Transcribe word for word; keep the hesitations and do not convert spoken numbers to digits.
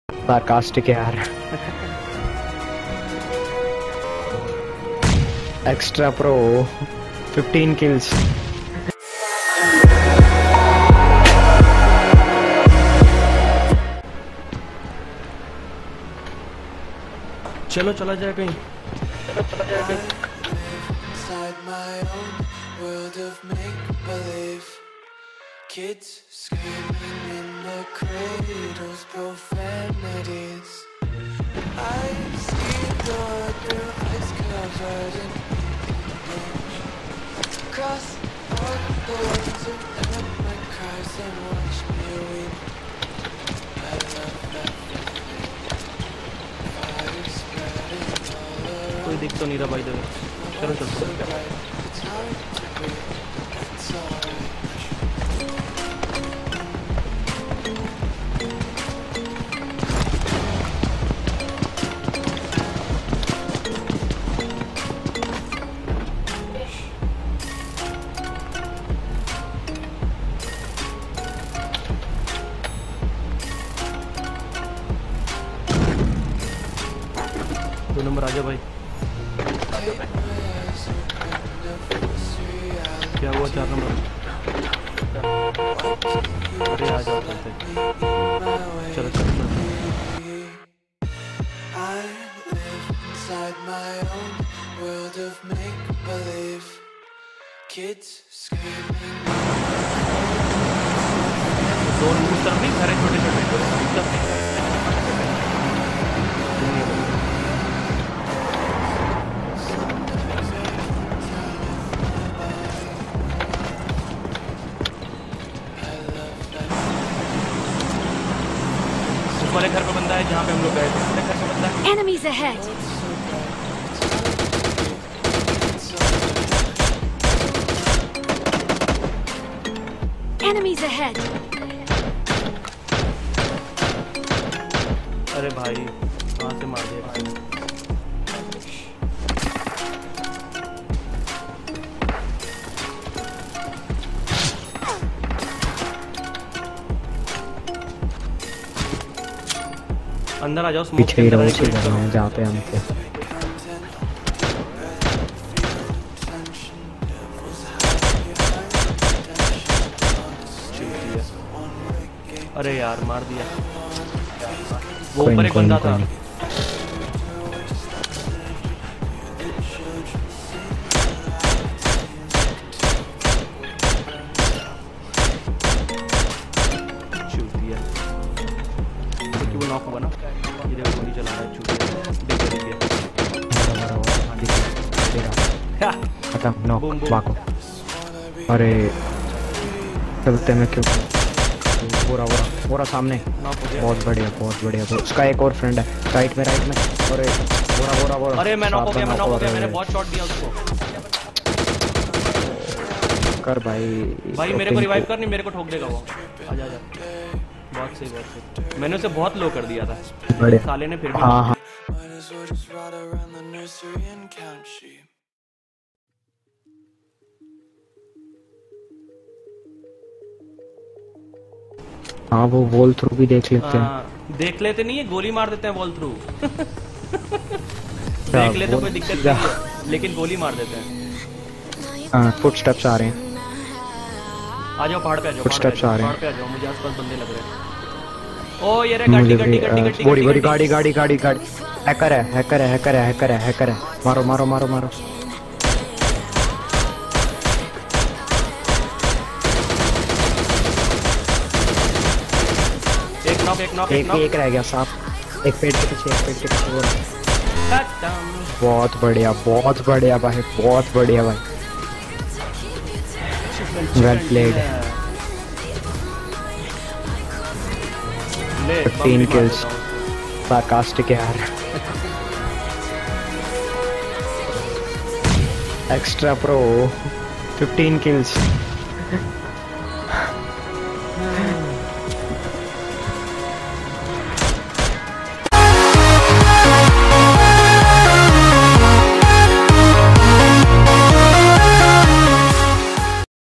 Sarcastic यार। Extra pro fifteen kills. चलो चला जाए कहीं। चलो चला जाए कहीं। Kids screaming in the cradles, profanities. I see the through ice covered in bleach. Cross all the ones who heard my cries and watch me weep. I love everything. Fire spreading all around. कोई दिख तो नहीं रहा भाई इधर। चलो चलो चलो। It's hard to breathe. It's alright. दो नंबर आजा भाई। क्या हुआ चार नंबर? अरे आ जाओ चलते। चलो चलो चलो। दो उस तरफ नहीं, घर है छोटे छोटे। वाले घर पे बंदा है जहाँ पे हम लोग गए थे। घर पे बंदा है। Enemies ahead. Enemies ahead. अरे भाई कहाँ से मार दिया भाई? अंदर आ जाओ। पीछे ही रहो जहाँ पे हम थे। अरे यार मार दिया। वो ऊपर एक बंदा था। वो नॉक हुआ ना। ये गोली चला रहा है चूतिया। खत्म नॉक भागो। अरे चलते में क्यों? पूरा पूरा पूरा सामने। बहुत बढ़िया बहुत बढ़िया। उसका एक और फ्रेंड है राइट में राइट में। अरे पूरा पूरा पूरा। अरे मैं नॉक हो गया मैं नॉक हो गया। मैंने बहुत शॉट दिया उसको। कर भाई भाई मेरे को रिवाइव कर, नहीं मेरे को ठोक देगा वो। आजा आजा। बहुत सही बहुत सही। मैंने उसे बहुत लो कर दिया था। साले ने फिर भी। हाँ हाँ हाँ वो वॉल थ्रू भी देख लेते हैं। देख लेते नहीं है, गोली मार देते हैं वॉल थ्रू। देख लेते कोई दिक्कत नहीं है, लेकिन गोली मार देते हैं। हाँ फुटस्टेप्स आ रहे हैं। आ जाओ पहाड़ पे आ जाओ। फुटस्टेप्स आ रहे हैं। पहाड़ पे आ जाओ। मुझे आसपास बंदे लग रहे हैं। ओ ये रे गाड़ी गाड़ी गाड़ी गाड़ी बड़ी बड़ी गाड़ी गाड़ी गाड़ी गाड़ी। हैकर है हैकर है हैकर है हैकर है हैकर है। मारो मारो मारो मारो। एक नॉक एक नॉक एक एक रह गया साफ। एक पेड़ के पीछे एक पेड़ के पीछे। बहुत बढ़िया बहुत बढ़िया भाई बहुत बढ़िया भाई। Well played. Fifteen kills. Sarcastic यार। Extra pro fifteen kills.